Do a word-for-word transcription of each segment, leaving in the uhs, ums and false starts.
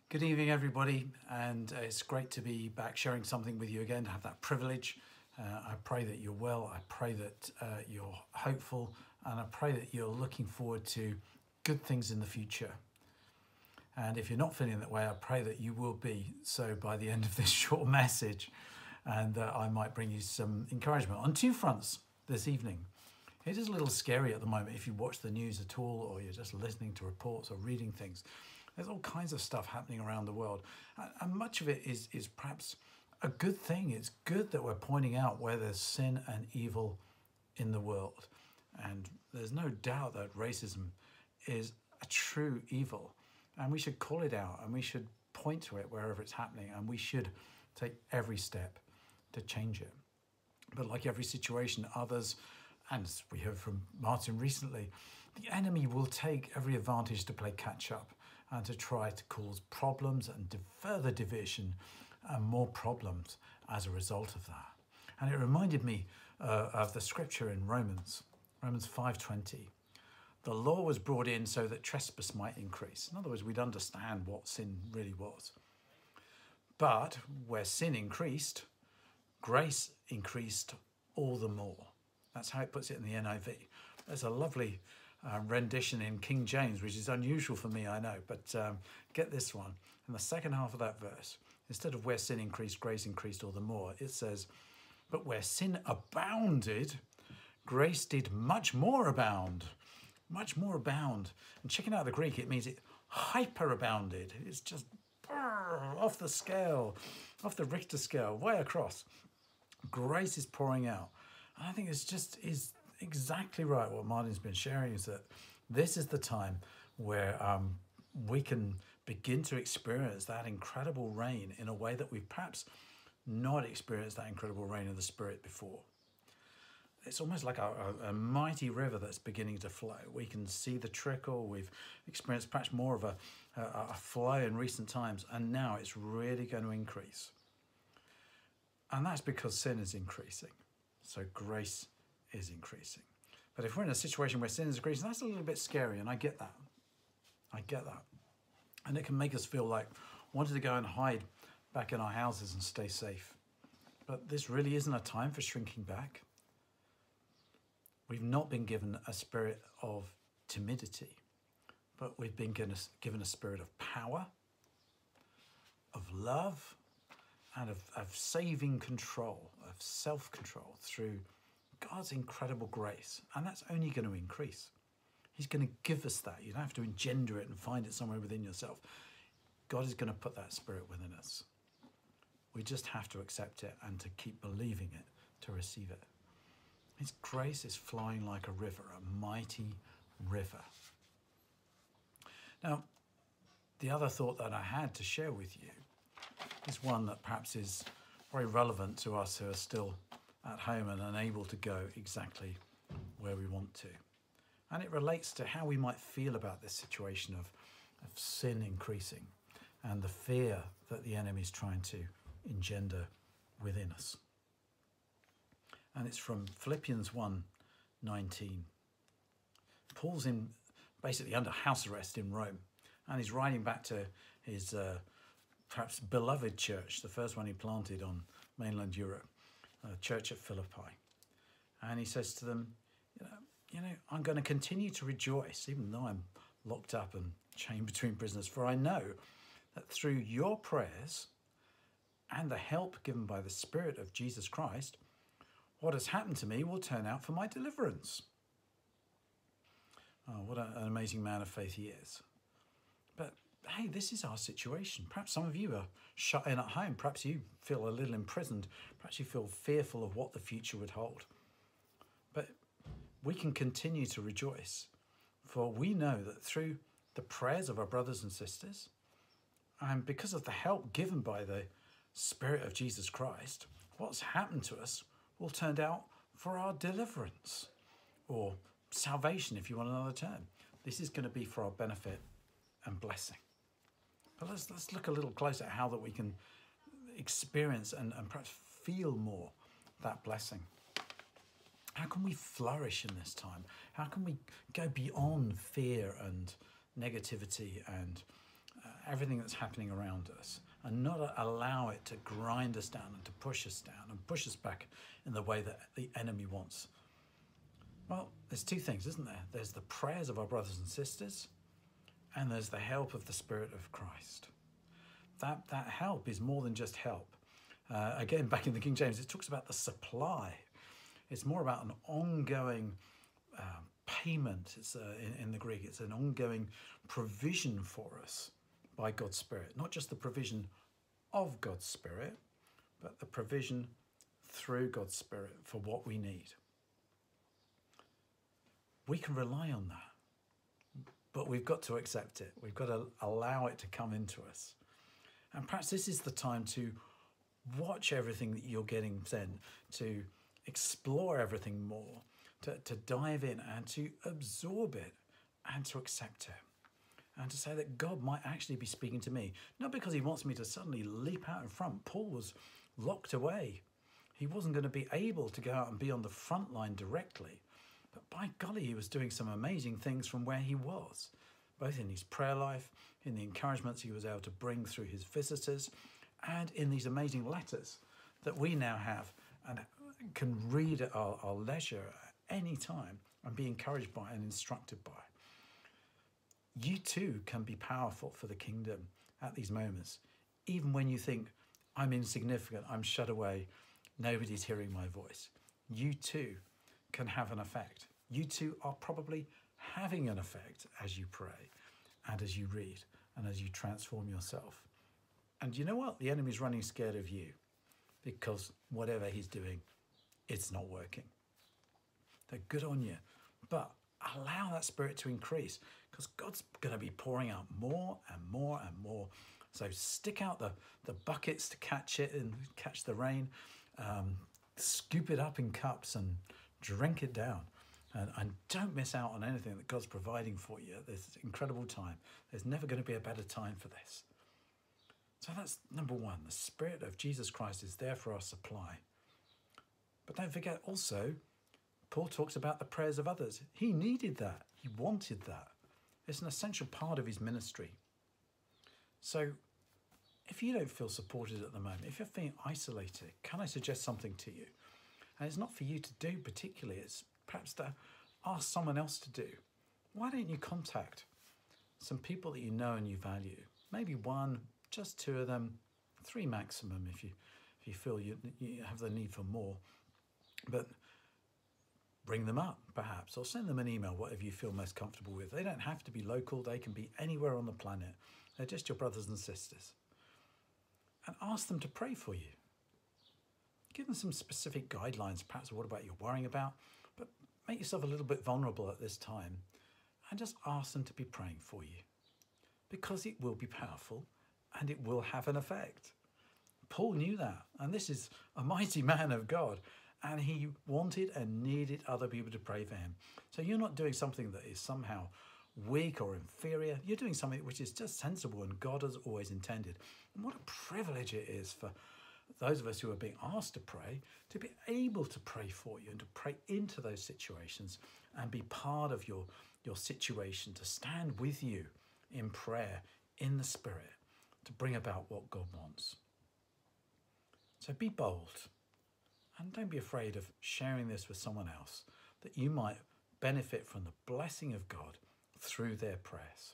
Good evening, everybody, and uh, it's great to be back sharing something with you again, to have that privilege. Uh, I pray that you're well, I pray that uh, you're hopeful, and I pray that you're looking forward to good things in the future. And if you're not feeling that way, I pray that you will be so by the end of this short message, and uh, I might bring you some encouragement on two fronts this evening. It is a little scary at the moment if you watch the news at all, or you're just listening to reports or reading things. There's all kinds of stuff happening around the world, and much of it is, is perhaps a good thing. It's good that we're pointing out where there's sin and evil in the world. And there's no doubt that racism is a true evil, and we should call it out, and we should point to it wherever it's happening, and we should take every step to change it. But like every situation, others, and as we heard from Martin recently, the enemy will take every advantage to play catch up and to try to cause problems and further division and more problems as a result of that. And it reminded me uh, of the scripture in Romans, Romans five twenty. The law was brought in so that trespass might increase. In other words, we'd understand what sin really was. But where sin increased, grace increased all the more. That's how it puts it in the N I V. There's a lovely uh, rendition in King James, which is unusual for me, I know, but um, get this one. In the second half of that verse, instead of where sin increased, grace increased all the more, it says, but where sin abounded, grace did much more abound. Much more abound. And checking out the Greek, it means it hyperabounded. It's just brrr, off the scale, off the Richter scale, way across. Grace is pouring out. And I think it's just is exactly right what Martin's been sharing, is that this is the time where um, we can begin to experience that incredible rain in a way that we've perhaps not experienced that incredible rain of the Spirit before. It's almost like a, a, a mighty river that's beginning to flow. We can see the trickle. We've experienced perhaps more of a, a, a flow in recent times, and now it's really going to increase. And that's because sin is increasing. So grace is increasing. But if we're in a situation where sin is increasing, that's a little bit scary, and I get that. I get that. And it can make us feel like wanting to go and hide back in our houses and stay safe. But this really isn't a time for shrinking back. We've not been given a spirit of timidity, but we've been given a, given a spirit of power, of love, and of, of saving control, of self-control through God's incredible grace. And that's only going to increase. He's going to give us that. You don't have to engender it and find it somewhere within yourself. God is going to put that spirit within us. We just have to accept it and to keep believing it, to receive it. His grace is flowing like a river, a mighty river. Now, the other thought that I had to share with you is one that perhaps is very relevant to us who are still at home and unable to go exactly where we want to. And it relates to how we might feel about this situation of, of sin increasing and the fear that the enemy is trying to engender within us. And it's from Philippians one nineteen. Paul's in basically under house arrest in Rome, and he's writing back to his uh, perhaps beloved church, the first one he planted on mainland Europe, a church at Philippi. And he says to them, you know, you know, I'm going to continue to rejoice, even though I'm locked up and chained between prisoners, for I know that through your prayers and the help given by the Spirit of Jesus Christ, what has happened to me will turn out for my deliverance. Oh, what an amazing man of faith he is. But hey, this is our situation. Perhaps some of you are shut in at home. Perhaps you feel a little imprisoned. Perhaps you feel fearful of what the future would hold. But we can continue to rejoice, for we know that through the prayers of our brothers and sisters, and because of the help given by the Spirit of Jesus Christ, what's happened to us will turn out for our deliverance, or salvation, if you want another term. This is going to be for our benefit and blessing. But let's, let's look a little closer at how that we can experience and, and perhaps feel more that blessing. How can we flourish in this time? How can we go beyond fear and negativity and uh, everything that's happening around us and not allow it to grind us down and to push us down and push us back in the way that the enemy wants? Well, there's two things, isn't there? There's the prayers of our brothers and sisters, and there's the help of the Spirit of Christ. That, that help is more than just help. Uh, again, back in the King James, it talks about the supply. It's more about an ongoing uh, payment. It's uh, in, in the Greek, it's an ongoing provision for us by God's Spirit. Not just the provision of God's Spirit, but the provision through God's Spirit for what we need. We can rely on that, but we've got to accept it. We've got to allow it to come into us. And perhaps this is the time to watch everything that you're getting sent, to explore everything more, to, to dive in and to absorb it and to accept it. And to say that God might actually be speaking to me, not because he wants me to suddenly leap out in front. Paul was locked away. He wasn't going to be able to go out and be on the front line directly. But by golly, he was doing some amazing things from where he was, both in his prayer life, in the encouragements he was able to bring through his visitors, and in these amazing letters that we now have and can read at our, our leisure at any time and be encouraged by and instructed by. You too can be powerful for the kingdom at these moments, even when you think, I'm insignificant, I'm shut away, nobody's hearing my voice. You too can have an effect. You too are probably having an effect as you pray and as you read and as you transform yourself. And you know what? The enemy's running scared of you because whatever he's doing, it's not working. They're good on you, but allow that Spirit to increase because God's going to be pouring out more and more and more. So stick out the, the buckets to catch it and catch the rain. Um, scoop it up in cups and drink it down. And, and don't miss out on anything that God's providing for you at this incredible time. There's never going to be a better time for this. So that's number one. The Spirit of Jesus Christ is there for our supply. But don't forget also, Paul talks about the prayers of others. He needed that. He wanted that. It's an essential part of his ministry. So if you don't feel supported at the moment, if you're feeling isolated, can I suggest something to you? And it's not for you to do particularly, it's perhaps to ask someone else to do. Why don't you contact some people that you know and you value? Maybe one, just two of them, three maximum if you if you feel you, you have the need for more. But bring them up perhaps, or send them an email, whatever you feel most comfortable with. They don't have to be local, they can be anywhere on the planet. They're just your brothers and sisters. And ask them to pray for you. Give them some specific guidelines, perhaps what about you're worrying about, but make yourself a little bit vulnerable at this time and just ask them to be praying for you because it will be powerful and it will have an effect. Paul knew that, and this is a mighty man of God, and he wanted and needed other people to pray for him. So you're not doing something that is somehow weak or inferior. You're doing something which is just sensible and God has always intended. And what a privilege it is for those of us who are being asked to pray, to be able to pray for you and to pray into those situations and be part of your, your situation, to stand with you in prayer, in the Spirit, to bring about what God wants. So be bold and don't be afraid of sharing this with someone else, that you might benefit from the blessing of God through their prayers.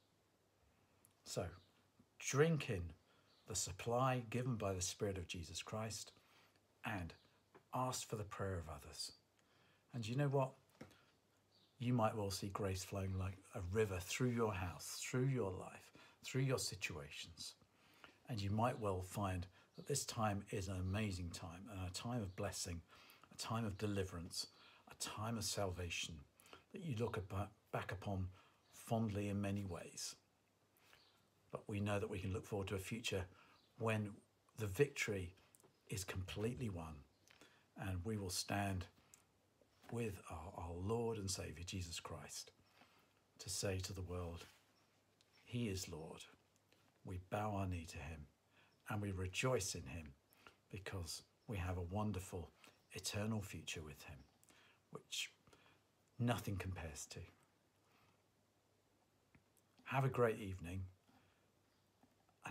So drink in the supply given by the Spirit of Jesus Christ and ask for the prayer of others. And you know what? You might well see grace flowing like a river through your house, through your life, through your situations. And you might well find that this time is an amazing time, and a time of blessing, a time of deliverance, a time of salvation that you look about, back upon fondly in many ways. But we know that we can look forward to a future when the victory is completely won, and we will stand with our, our Lord and Saviour, Jesus Christ, to say to the world, He is Lord. We bow our knee to Him and we rejoice in Him because we have a wonderful eternal future with Him, which nothing compares to. Have a great evening.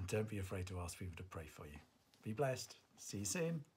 and don't be afraid to ask people to pray for you. Be blessed. See you soon.